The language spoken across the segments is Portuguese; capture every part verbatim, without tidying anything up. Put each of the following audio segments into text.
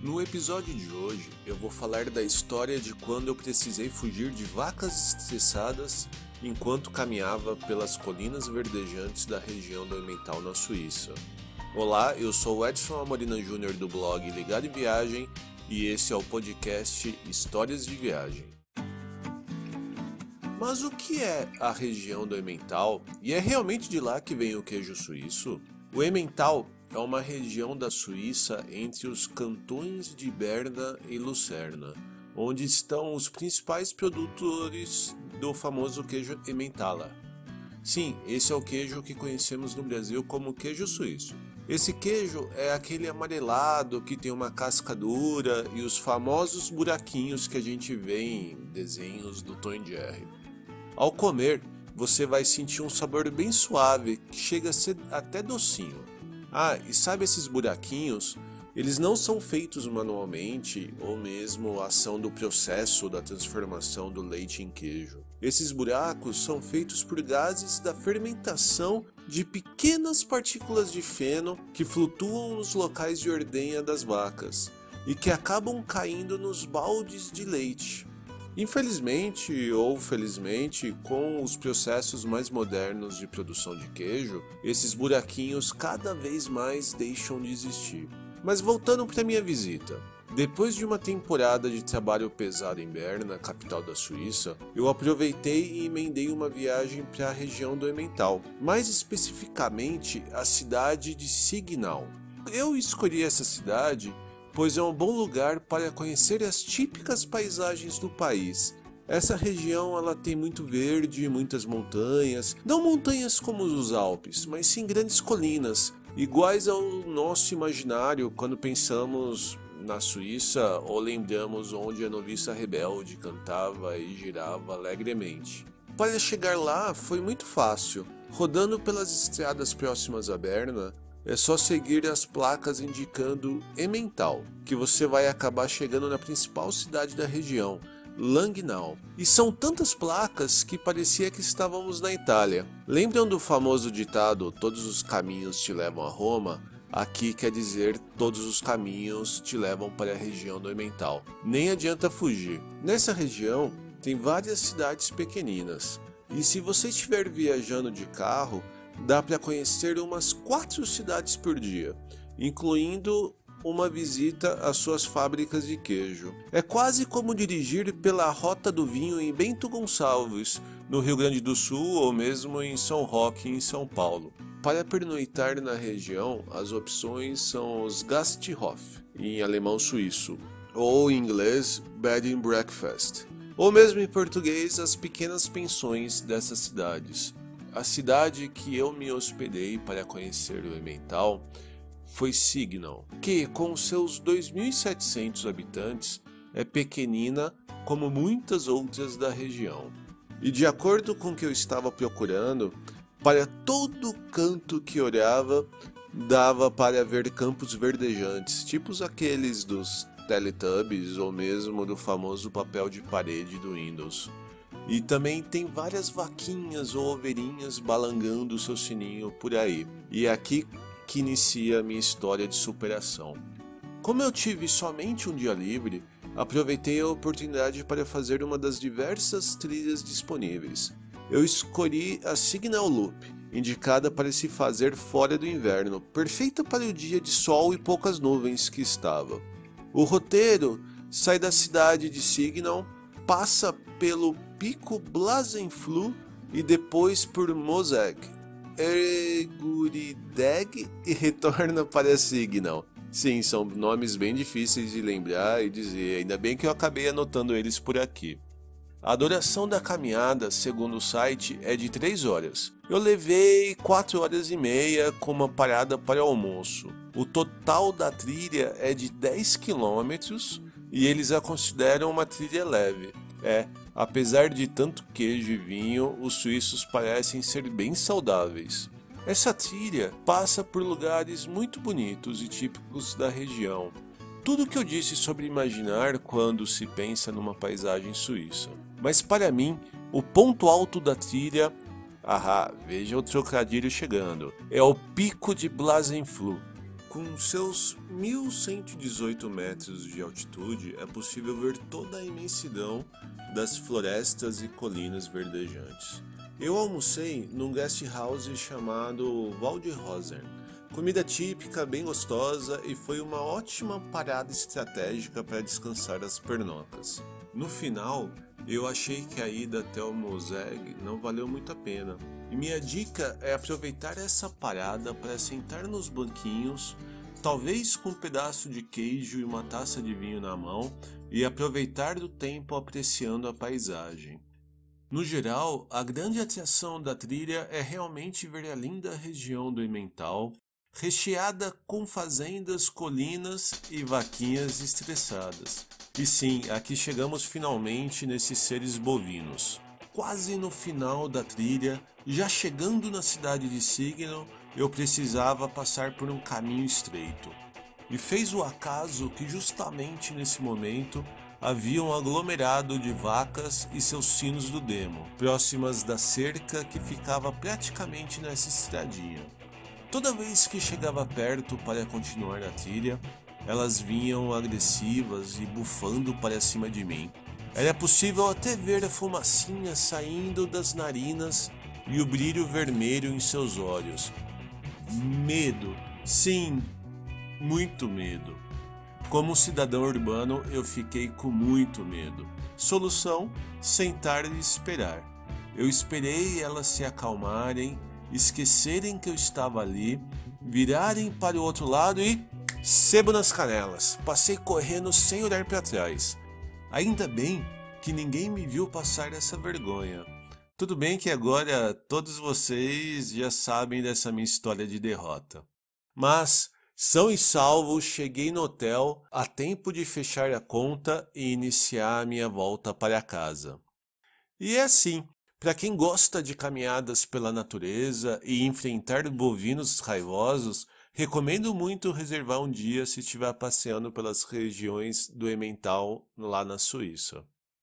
No episódio de hoje, eu vou falar da história de quando eu precisei fugir de vacas estressadas enquanto caminhava pelas colinas verdejantes da região do Emmental, na Suíça. Olá, eu sou o Edson Amorina Júnior do blog Ligado em Viagem e esse é o podcast Histórias de Viagem. Mas o que é a região do Emmental? E é realmente de lá que vem o queijo suíço? O Emmental é uma região da Suíça entre os cantões de Berna e Lucerna, onde estão os principais produtores do famoso queijo Emmentaler. Sim, esse é o queijo que conhecemos no Brasil como queijo suíço. Esse queijo é aquele amarelado que tem uma casca dura e os famosos buraquinhos que a gente vê em desenhos do Tom e Jerry. Ao comer, você vai sentir um sabor bem suave que chega a ser até docinho. Ah, e sabe esses buraquinhos? Eles não são feitos manualmente ou mesmo a ação do processo da transformação do leite em queijo. Esses buracos são feitos por gases da fermentação de pequenas partículas de feno que flutuam nos locais de ordenha das vacas e que acabam caindo nos baldes de leite. Infelizmente ou felizmente, com os processos mais modernos de produção de queijo, esses buraquinhos cada vez mais deixam de existir. Mas voltando para minha visita, depois de uma temporada de trabalho pesado em Berna, capital da Suíça, eu aproveitei e emendei uma viagem para a região do Emmental, mais especificamente a cidade de Signal. Eu escolhi essa cidade pois é um bom lugar para conhecer as típicas paisagens do país. Essa região ela tem muito verde, muitas montanhas, não montanhas como os Alpes, mas sim grandes colinas, iguais ao nosso imaginário quando pensamos na Suíça ou lembramos onde a noviça rebelde cantava e girava alegremente. Para chegar lá foi muito fácil. Rodando pelas estradas próximas a Berna, é só seguir as placas indicando Emmental, que você vai acabar chegando na principal cidade da região, Langnau. E são tantas placas que parecia que estávamos na Itália. Lembram do famoso ditado "Todos os caminhos te levam a Roma"? Aqui quer dizer todos os caminhos te levam para a região do Emmental. Nem adianta fugir. Nessa região tem várias cidades pequeninas. E se você estiver viajando de carro, dá para conhecer umas quatro cidades por dia, incluindo uma visita às suas fábricas de queijo. É quase como dirigir pela Rota do Vinho em Bento Gonçalves, no Rio Grande do Sul, ou mesmo em São Roque, em São Paulo. Para pernoitar na região, as opções são os Gasthof, em alemão suíço, ou em inglês Bed and Breakfast, ou mesmo em português as pequenas pensões dessas cidades. A cidade que eu me hospedei para conhecer o Emmental foi Signal, que com seus dois mil e setecentos habitantes é pequenina como muitas outras da região. E de acordo com o que eu estava procurando, para todo canto que olhava dava para ver campos verdejantes, tipos aqueles dos Teletubbies ou mesmo do famoso papel de parede do Windows. E também tem várias vaquinhas ou ovelhinhas balangando o seu sininho por aí. E é aqui que inicia a minha história de superação. Como eu tive somente um dia livre, aproveitei a oportunidade para fazer uma das diversas trilhas disponíveis. Eu escolhi a Signal Loop, indicada para se fazer fora do inverno, perfeita para o dia de sol e poucas nuvens que estava. O roteiro sai da cidade de Signal, passa pelo Pico Blasenflue e depois por Moseg, Ergurideg e retorna para Signal. Sim, são nomes bem difíceis de lembrar e dizer, ainda bem que eu acabei anotando eles por aqui. A duração da caminhada, segundo o site, é de três horas. Eu levei quatro horas e meia com uma parada para almoço. O total da trilha é de dez quilômetros e eles a consideram uma trilha leve. É, apesar de tanto queijo e vinho, os suíços parecem ser bem saudáveis. Essa trilha passa por lugares muito bonitos e típicos da região. Tudo o que eu disse sobre imaginar quando se pensa numa paisagem suíça. Mas para mim, o ponto alto da trilha, ahá, veja o trocadilho chegando, é o Pico de Blasenflue, Com seus mil cento e dezoito metros de altitude, é possível ver toda a imensidão das florestas e colinas verdejantes. Eu almocei num guest house chamado Waldhausen. Comida típica, bem gostosa, e foi uma ótima parada estratégica para descansar as pernocas. No final, eu achei que a ida até o Moseg não valeu muito a pena. E minha dica é aproveitar essa parada para sentar nos banquinhos, talvez com um pedaço de queijo e uma taça de vinho na mão, e aproveitar do tempo apreciando a paisagem. No geral, a grande atração da trilha é realmente ver a linda região do Emmental, recheada com fazendas, colinas e vaquinhas estressadas. E sim, aqui chegamos finalmente nesses seres bovinos. Quase no final da trilha, já chegando na cidade de Signal, eu precisava passar por um caminho estreito. E fez o acaso que justamente nesse momento havia um aglomerado de vacas e seus sinos do demo, próximas da cerca que ficava praticamente nessa estradinha. Toda vez que chegava perto para continuar a trilha, elas vinham agressivas e bufando para cima de mim. Era possível até ver a fumacinha saindo das narinas e o brilho vermelho em seus olhos. Medo, sim, muito medo. Como cidadão urbano, eu fiquei com muito medo. Solução: sentar e esperar. Eu esperei elas se acalmarem, esquecerem que eu estava ali, virarem para o outro lado e... sebo nas canelas. Passei correndo sem olhar para trás. Ainda bem que ninguém me viu passar essa vergonha. Tudo bem que agora todos vocês já sabem dessa minha história de derrota. Mas, são e salvo, cheguei no hotel a tempo de fechar a conta e iniciar a minha volta para casa. E é assim. Para quem gosta de caminhadas pela natureza e enfrentar bovinos raivosos, recomendo muito reservar um dia se estiver passeando pelas regiões do Emmental lá na Suíça.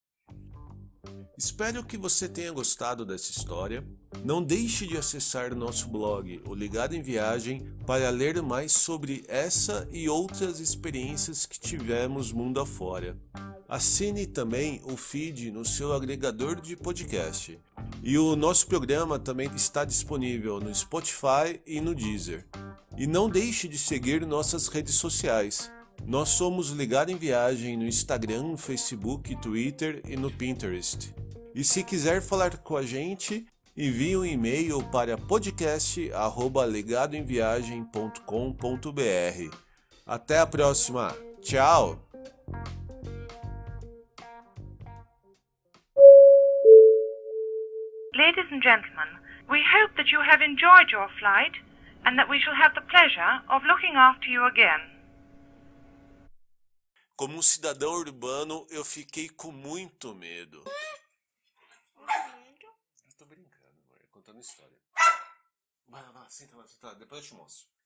Espero que você tenha gostado dessa história. Não deixe de acessar nosso blog, o Ligado em Viagem, para ler mais sobre essa e outras experiências que tivemos mundo afora. Assine também o feed no seu agregador de podcast. E o nosso programa também está disponível no Spotify e no Deezer. E não deixe de seguir nossas redes sociais. Nós somos Ligado em Viagem no Instagram, Facebook, Twitter e no Pinterest. E se quiser falar com a gente, envie um e-mail para podcast arroba ligado em viagem ponto com ponto br. Até a próxima. Tchau! Ladies and gentlemen, we hope that you have enjoyed your flight and that we shall have the pleasure of looking after you again. Como um cidadão urbano, eu fiquei com muito medo. Eu tô brincando, amor, contando história. Vai lá, vai lá, senta lá, senta lá, depois eu te mostro.